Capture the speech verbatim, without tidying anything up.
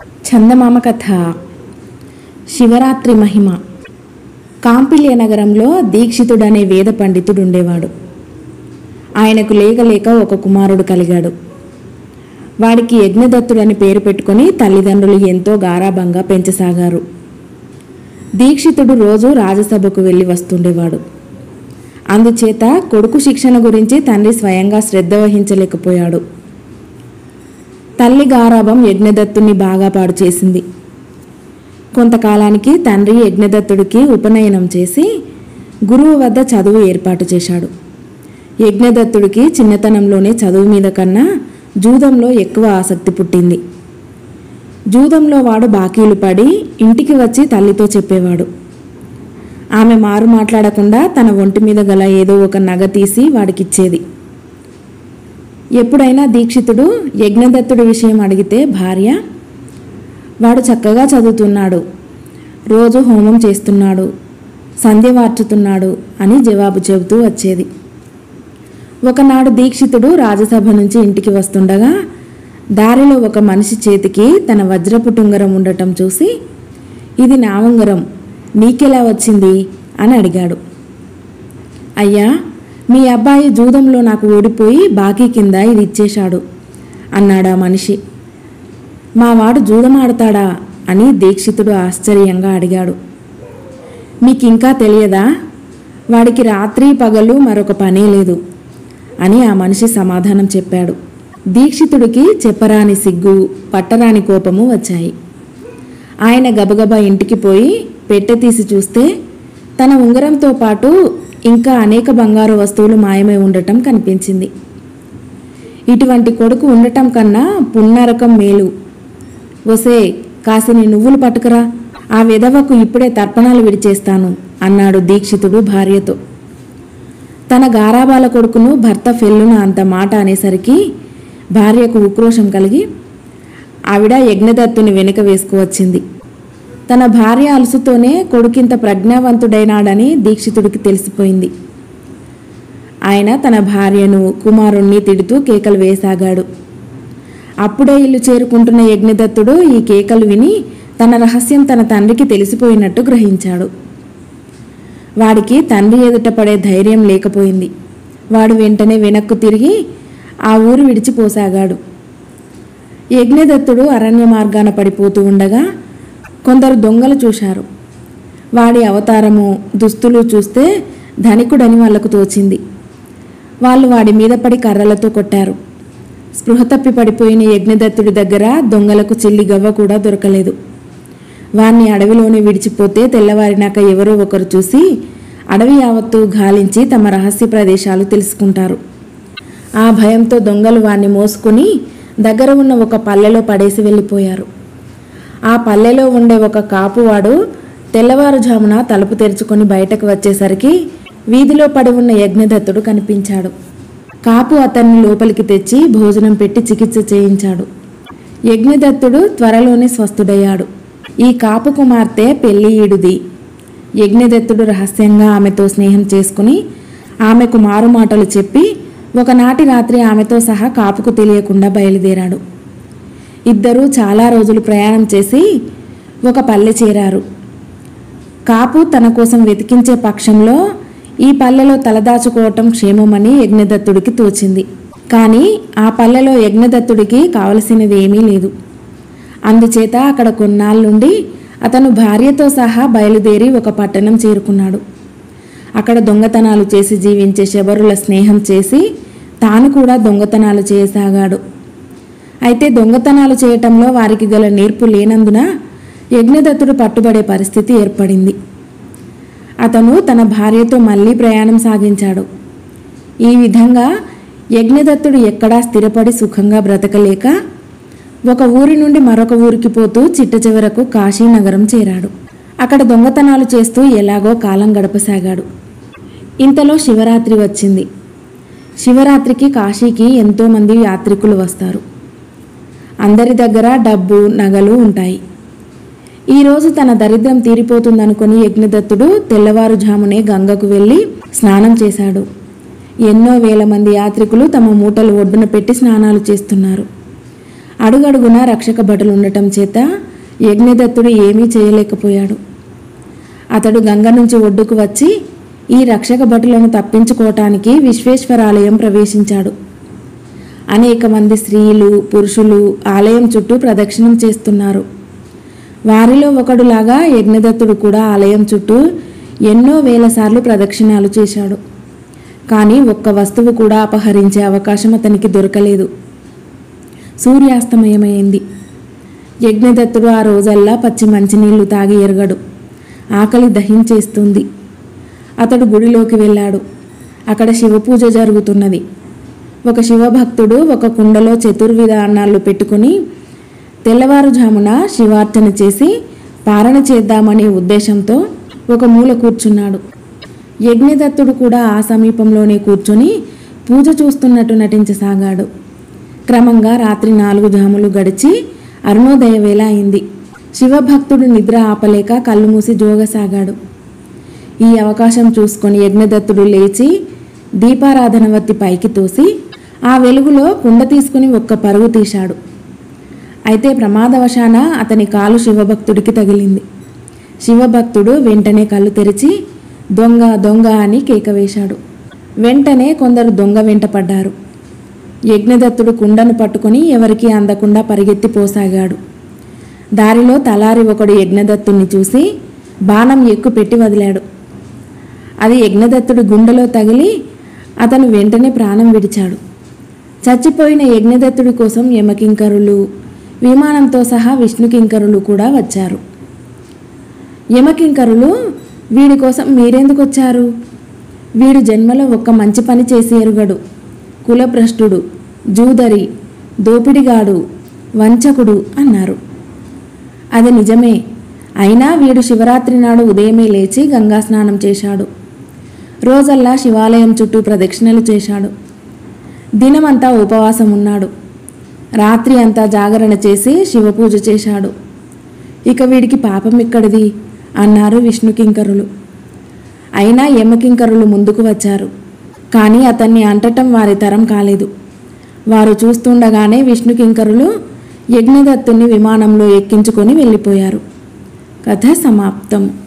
చందమామ కథ. శివరాత్రి మహిమ. కాంపిల్య నగరంలో దీక్షితుడనే వేద పండితుడు ఉండేవాడు. ఆయనకు లేక లేక ఒక కుమారుడు కలిగాడు. వాడికి యజ్ఞదత్తుడని పేరు పెట్టుకుని తల్లిదండ్రులు ఎంతో గారాబంగా పెంచసాగారు. దీక్షితుడు రోజు రాజసభకు వెళ్ళి వస్తుండేవాడు. అందుచేత కొడుకు శిక్షణ గురించి తండ్రి స్వయంగా శ్రద్ధ వహించలేకపోయాడు. తల్లి గారాబం యజ్ఞదత్తుని బాగా పాడు చేసింది. కొంతకాలానికి తండ్రి యజ్ఞదత్తుడికి ఉపనయనం చేసి గురువు వద్ద చదువు ఏర్పాటు చేశాడు. యజ్ఞదత్తుడికి చిన్నతనంలోనే చదువు మీద కన్నా జూదంలో ఎక్కువ ఆసక్తి పుట్టింది. జూదంలో వాడు బాకీలు పడి ఇంటికి వచ్చి తల్లితో చెప్పేవాడు. ఆమె మారు మాట్లాడకుండా తన ఒంటి మీద గల ఏదో ఒక నగ తీసి వాడికిచ్చేది. ఎప్పుడైనా దీక్షితుడు యజ్ఞదత్తుడి విషయం అడిగితే భార్య, వాడు చక్కగా చదువుతున్నాడు, రోజు హోమం చేస్తున్నాడు, సంధ్య వార్చుతున్నాడు అని జవాబు చెబుతూ వచ్చేది. ఒకనాడు దీక్షితుడు రాజసభ నుంచి ఇంటికి వస్తుండగా దారిలో ఒక మనిషి చేతికి తన వజ్రపు ఉంగరం ఉండటం చూసి, ఇది నా ఉంగరం, నీకెలా వచ్చింది అని అడిగాడు. అయ్యా, మీ అబ్బాయి జూదంలో నాకు ఓడిపోయి బాకీ కింద ఇది ఇచ్చేశాడు అన్నాడా మనిషి. మా వాడు జూదం ఆడతాడా అని దీక్షితుడు ఆశ్చర్యంగా అడిగాడు. మీకింకా తెలియదా? వాడికి రాత్రి పగలు మరొక పనే లేదు అని ఆ మనిషి సమాధానం చెప్పాడు. దీక్షితుడికి చెప్పరాని సిగ్గు, పట్టరాని కోపము వచ్చాయి. ఆయన గబగబా ఇంటికి పోయి పెట్టె తీసి చూస్తే తన ఉంగరంతో పాటు ఇంకా అనేక బంగారు వస్తువులు మాయమై ఉండటం కనిపించింది. ఇటువంటి కొడుకు ఉండటం కన్నా పున్నరకం మేలు. వసే, కాసిని నువ్వులు పట్టుకురా, ఆ విధవకు ఇప్పుడే తర్పణాలు విడిచేస్తాను అన్నాడు దీక్షితుడు భార్యతో. తన గారాబాల కొడుకును భర్త ఫెల్లున అంత మాట అనేసరికి భార్యకు ఉక్రోషం కలిగి ఆవిడ యజ్ఞదత్తుని వెనుక వేసుకువచ్చింది. తన భార్య అలుసుతోనే కొడుకింత ప్రజ్ఞావంతుడైనాడని దీక్షితుడికి తెలిసిపోయింది. ఆయన తన భార్యను, కుమారుణ్ణి తిడుతూ కేకలు వేసాగాడు. అప్పుడే ఇల్లు చేరుకుంటున్న యజ్ఞదత్తుడు ఈ కేకలు విని తన రహస్యం తన తండ్రికి తెలిసిపోయినట్టు గ్రహించాడు. వాడికి తండ్రి ఎదుట పడే ధైర్యం లేకపోయింది. వాడు వెంటనే వెనక్కు తిరిగి ఆ ఊరు విడిచిపోసాగాడు. యజ్ఞదత్తుడు అరణ్య మార్గాన పడిపోతూ ఉండగా కొందరు దొంగలు చూశారు. వాడి అవతారము, దుస్తులు చూస్తే ధనికుడని వాళ్లకు తోచింది. వాళ్ళు వాడి మీద పడి కర్రలతో కొట్టారు. స్పృహ తప్పి పడిపోయిన యజ్ఞదత్తుడి దగ్గర దొంగలకు చిల్లి గవ్వ కూడా దొరకలేదు. వాణ్ణి అడవిలోనే విడిచిపోతే తెల్లవారినాక ఎవరో ఒకరు చూసి అడవి యావత్తు గాలించి తమ రహస్య ప్రదేశాలు తెలుసుకుంటారు. ఆ భయంతో దొంగలు వాణ్ణి మోసుకుని దగ్గర ఉన్న ఒక పల్లెలో పడేసి వెళ్ళిపోయారు. ఆ పల్లెలో ఉండే ఒక కాపువాడు తెల్లవారుజామున తలుపు తెరుచుకొని బయటకు వచ్చేసరికి వీధిలో పడి ఉన్న యజ్ఞదత్తుడు కనిపించాడు. కాపు అతన్ని లోపలికి తెచ్చి భోజనం పెట్టి చికిత్స చేయించాడు. యజ్ఞదత్తుడు త్వరలోనే స్వస్థుడయ్యాడు. ఈ కాపు కుమార్తె పెళ్లి ఈడుది. యజ్ఞదత్తుడు రహస్యంగా ఆమెతో స్నేహం చేసుకుని ఆమెకు మారుమాటలు చెప్పి ఒకనాటి రాత్రి ఆమెతో సహా కాపుకు తెలియకుండా బయలుదేరాడు. ఇద్దరూ చాలా రోజులు ప్రయాణం చేసి ఒక పల్లె చేరారు. కాపు తన కోసం వెతికించే పక్షంలో ఈ పల్లెలో తలదాచుకోవటం క్షేమమని యజ్ఞదత్తుడికి తోచింది. కానీ ఆ పల్లెలో యజ్ఞదత్తుడికి కావలసినది ఏమీ లేదు. అందుచేత అక్కడ కొన్నాళ్ళుండి అతను భార్యతో సహా బయలుదేరి ఒక పట్టణం చేరుకున్నాడు. అక్కడ దొంగతనాలు చేసి జీవించే శబరుల స్నేహం చేసి తాను కూడా దొంగతనాలు చేయసాగాడు. అయితే దొంగతనాలు చేయటంలో వారికి గల నేర్పు లేనందున యజ్ఞదత్తుడు పట్టుబడే పరిస్థితి ఏర్పడింది. అతను తన భార్యతో మళ్ళీ ప్రయాణం సాగించాడు. ఈ విధంగా యజ్ఞదత్తుడు ఎక్కడా స్థిరపడి సుఖంగా బ్రతకలేక ఒక ఊరి నుండి మరొక ఊరికి పోతూ చిట్ట చివరకు కాశీనగరం చేరాడు. అక్కడ దొంగతనాలు చేస్తూ ఎలాగో కాలం గడపసాగాడు. ఇంతలో శివరాత్రి వచ్చింది. శివరాత్రికి కాశీకి ఎంతోమంది యాత్రికులు వస్తారు. అందరి దగ్గర డబ్బు, నగలు ఉంటాయి. ఈరోజు తన దరిద్రం తీరిపోతుందనుకుని యజ్ఞదత్తుడు తెల్లవారుజామునే గంగకు వెళ్ళి స్నానం చేశాడు. ఎన్నో వేల మంది యాత్రికులు తమ మూటలు ఒడ్డున పెట్టి స్నానాలు చేస్తున్నారు. అడుగడుగునా రక్షక భటులు ఉండటం చేత యజ్ఞదత్తుడు ఏమీ చేయలేకపోయాడు. అతడు గంగ నుంచి ఒడ్డుకు వచ్చి ఈ రక్షక భటులను తప్పించుకోవటానికి విశ్వేశ్వరాలయం ప్రవేశించాడు. అనేక మంది స్త్రీలు పురుషులు ఆలయం చుట్టూ ప్రదక్షిణం చేస్తున్నారు. వారిలో ఒకడులాగా యజ్ఞదత్తుడు కూడా ఆలయం చుట్టూ ఎన్నో వేల సార్లు ప్రదక్షిణాలు చేశాడు. కానీ ఒక్క వస్తువు కూడా అపహరించే అవకాశం అతనికి దొరకలేదు. సూర్యాస్తమయమైంది. యజ్ఞదత్తుడు ఆ రోజల్లా పచ్చి మంచినీళ్లు తాగి ఎరగడు. ఆకలి దహించేస్తుంది. అతడు గుడిలోకి వెళ్ళాడు. అక్కడ శివపూజ జరుగుతున్నది. ఒక శివభక్తుడు ఒక కుండలో చతుర్విధ అన్నాళ్ళు పెట్టుకుని తెల్లవారుజామున శివార్చన చేసి పారణ చేద్దామనే ఉద్దేశంతో ఒక మూల కూర్చున్నాడు. యజ్ఞదత్తుడు కూడా ఆ సమీపంలోనే కూర్చొని పూజ చూస్తున్నట్టు నటించసాగాడు. క్రమంగా రాత్రి నాలుగు జాములు గడిచి అరుణోదయ వేళ అయింది. శివభక్తుడు నిద్ర ఆపలేక కళ్ళు మూసి జోగసాగాడు. ఈ అవకాశం చూసుకొని యజ్ఞదత్తుడు లేచి దీపారాధన వత్తి పైకి తోసి ఆ వెలుగులో కుండ తీసుకుని ఒక్క పరుగు తీశాడు. అయితే ప్రమాదవశాన అతని కాలు శివభక్తుడికి తగిలింది. శివభక్తుడు వెంటనే కళ్ళు తెరిచి దొంగ దొంగ అని కేక వేశాడు. వెంటనే కొందరు దొంగ వెంట పడ్డారు. యజ్ఞదత్తుడు కుండను పట్టుకుని ఎవరికీ అందకుండా పరిగెత్తి పోసాగాడు. దారిలో తలారి ఒకడు యజ్ఞదత్తుణ్ణి చూసి బాణం ఎక్కు పెట్టి వదిలాడు. అది యజ్ఞదత్తుడి గుండెలో తగిలి అతను వెంటనే ప్రాణం విడిచాడు. చచ్చిపోయిన యజ్ఞదత్తుడి కోసం యమకింకరులు విమానంతో సహా విష్ణుకింకరులు కూడా వచ్చారు. యమకింకరులు వీడి కోసం మీరెందుకు వచ్చారు? వీడు జన్మలో ఒక్క మంచి పని చేసి ఎరుగడు, కులభ్రష్టుడు, జూదరి, దోపిడిగాడు, వంచకుడు అన్నారు. అది నిజమే. అయినా వీడు శివరాత్రి నాడు ఉదయమే లేచి గంగా స్నానం చేశాడు. రోజల్లా శివాలయం చుట్టూ ప్రదక్షిణలు చేశాడు. దినమంతా ఉపవాసం ఉన్నాడు. రాత్రి అంతా జాగరణ చేసి శివపూజ చేశాడు. ఇక వీడికి పాపం ఇక్కడిది అన్నారు విష్ణుకింకరులు. అయినా యమకింకరులు ముందుకు వచ్చారు. కానీ అతన్ని అంటటం వారి తరం కాలేదు. వారు చూస్తుండగానే విష్ణుకింకరులు యజ్ఞదత్తుని విమానంలో ఎక్కించుకొని వెళ్ళిపోయారు. కథ సమాప్తం.